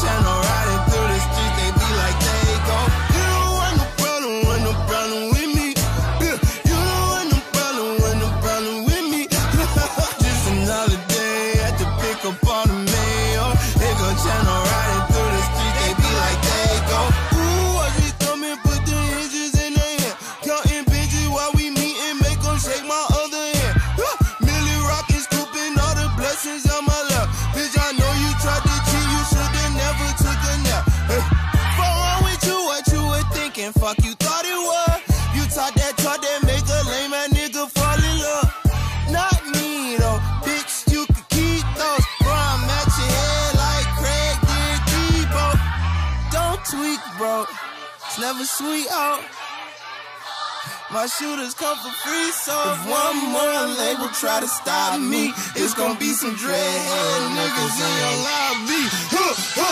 channel riding through the streets, they be like, there you go. You don't want no problem with me. You don't want no problem with me. Just another day at the pick up on the mail. They go channel riding through the streets, they be like, there you go. Ooh, I just come and put the hinges in their hand. Counting bitches while we meet and make them shake my other hand. Millie rockin', scooping all the blessings on my lap. Bitch, I know you tried to cheat, you should've never took a nap. Hey, fuck wrong with you, what you were thinking? Fuck you thought it was. You talk that make a lame ass nigga fall in love. Not me though, bitch, you could keep those. Bro, I'm at your head like Craig did Debo. Don't tweak, bro, it's never sweet out. My shooters come for free, so if one more label try to stop me, it's gonna be some dreadhead niggas in your lobby.